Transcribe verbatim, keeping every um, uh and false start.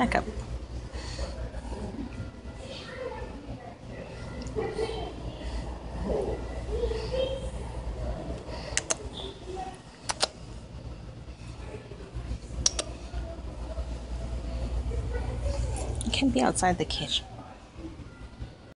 Back up. You can't be outside the cage.